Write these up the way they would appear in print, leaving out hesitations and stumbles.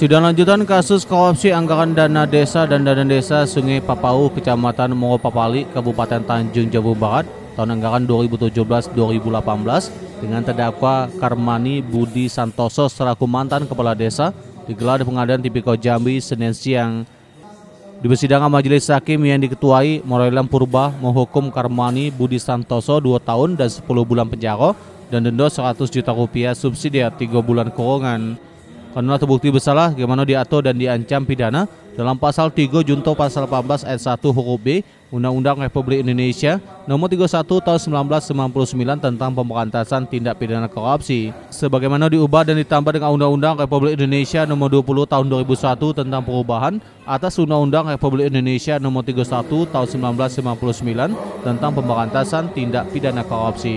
Sidang lanjutan kasus korupsi anggaran dana desa dan dana desa Sungai Papau, Kecamatan Mongopapali, Kabupaten Tanjung Jabung Barat, tahun anggaran 2017-2018 dengan terdakwa Karmani Budi Santoso selaku mantan kepala desa digelar di Pengadilan Tipikor Jambi Senin siang. Di persidangan majelis hakim yang diketuai Morelam Purba menghukum Karmani Budi Santoso 2 tahun dan 10 bulan penjara dan denda 100 juta rupiah subsidiar 3 bulan kurungan. Karena terbukti bersalah, bagaimana diatur dan diancam pidana dalam pasal 3 junto pasal 18 ayat 1 huruf B Undang-Undang Republik Indonesia nomor 31 tahun 1999 tentang pemberantasan tindak pidana korupsi. Sebagaimana diubah dan ditambah dengan Undang-Undang Republik Indonesia nomor 20 tahun 2001 tentang perubahan atas Undang-Undang Republik Indonesia nomor 31 tahun 1959 tentang pemberantasan tindak pidana korupsi.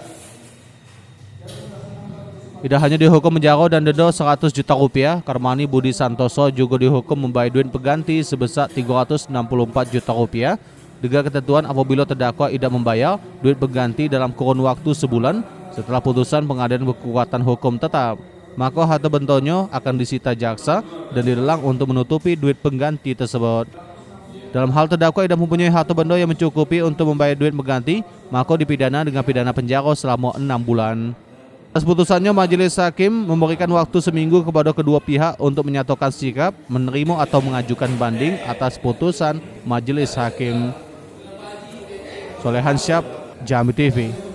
Tidak hanya dihukum penjara dan denda 100 juta rupiah, Karmani Budi Santoso juga dihukum membayar duit pengganti sebesar 364 juta rupiah dengan ketentuan apabila terdakwa tidak membayar duit pengganti dalam kurun waktu sebulan setelah putusan pengadilan berkekuatan hukum tetap, maka harta bentonyo akan disita jaksa dan dilelang untuk menutupi duit pengganti tersebut. Dalam hal terdakwa tidak mempunyai harta benda yang mencukupi untuk membayar duit pengganti, maka dipidana dengan pidana penjara selama 6 bulan. Atas putusannya, majelis hakim memberikan waktu seminggu kepada kedua pihak untuk menyatakan sikap, menerima atau mengajukan banding atas putusan majelis hakim. Solehan Syab, Jambi TV.